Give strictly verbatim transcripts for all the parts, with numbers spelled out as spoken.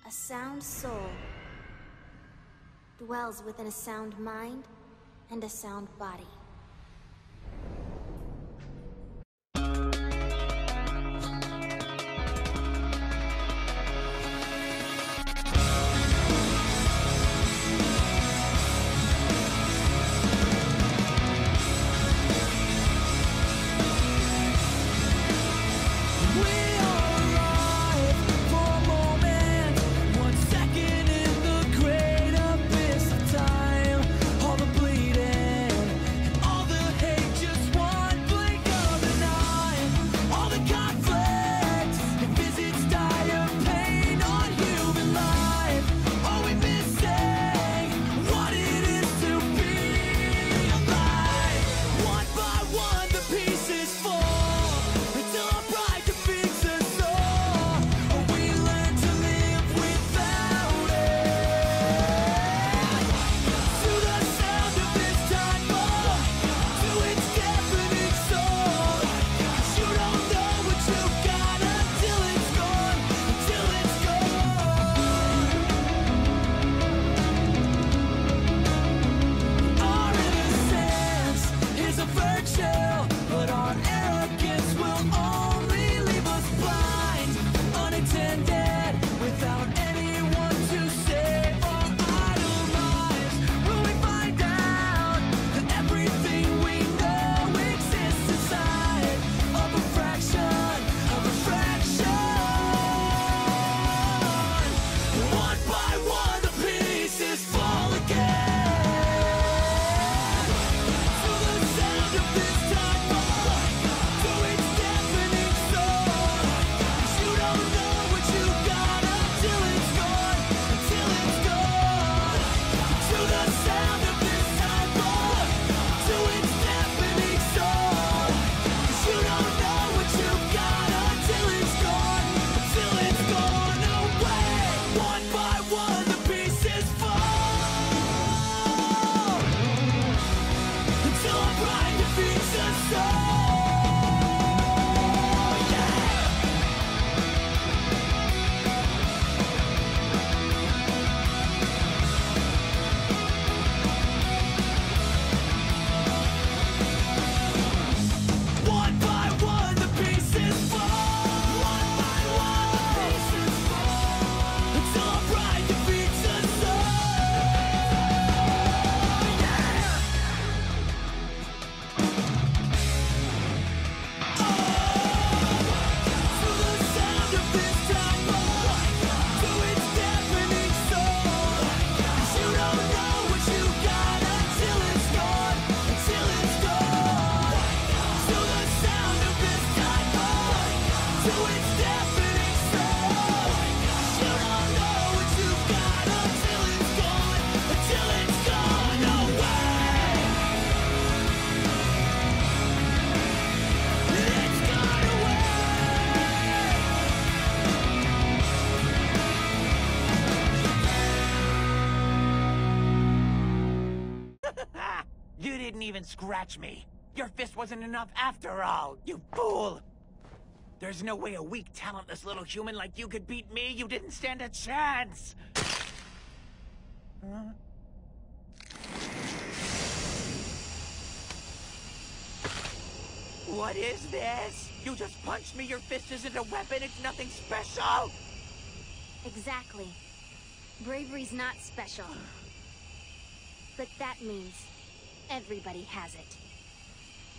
A sound soul dwells within a sound mind and a sound body. You didn't even scratch me. Your fist wasn't enough after all, you fool! There's no way a weak, talentless little human like you could beat me. You didn't stand a chance! Huh? What is this? You just punched me. Your fist isn't a weapon. It's nothing special. Exactly. Bravery's not special. But that means everybody has it.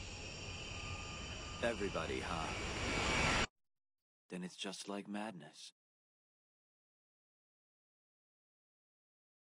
Everybody, huh? Then it's just like madness.